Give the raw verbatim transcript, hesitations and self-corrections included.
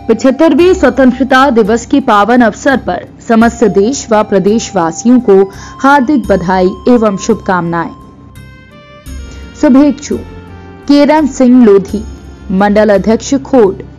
पचहत्तरवें स्वतंत्रता दिवस के पावन अवसर पर समस्त देश व प्रदेशवासियों को हार्दिक बधाई एवं शुभकामनाएं। शुभेच्छु केरन सिंह लोधी, मंडल अध्यक्ष खोड।